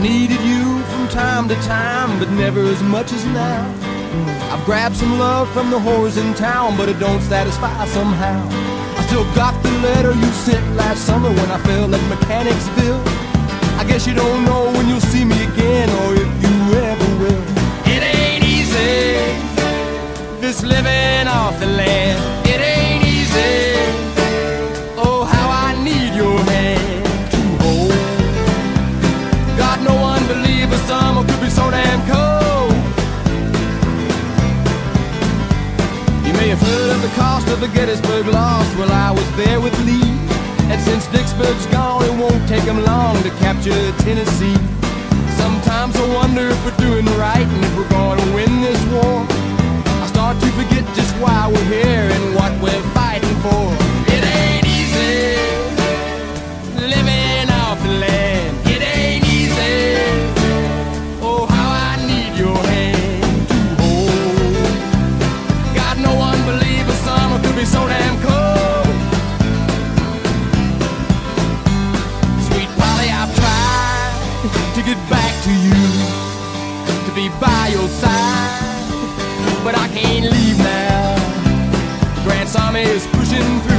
needed you from time to time, but never as much as now. I've grabbed some love from the whores in town, but it don't satisfy somehow. I still got the letter you sent last summer when I fell at Mechanicsville. I guess you don't know when you'll see me again, or if you ever will. It ain't easy, this living off the land. It ain't easy. Oh, how I need your hand to hold. God, no one believes the summer could be so damn cold. You may have heard of the cost of the Gettysburg loss. Well, I was there with Lee, and since Vicksburg's gone, it won't take him long to capture Tennessee. Sometimes I wonder if we're doing right and if we're going to win this war. I start to forget just why we're here and what we're fighting for. It ain't easy living off the land. It ain't easy. Oh, how I need your hand to hold. God, no one believes the summer could be so damn cold. Sweet Polly, I've tried to get back to you, to be by your side, but I can't leave now. Grant's army is pushing through.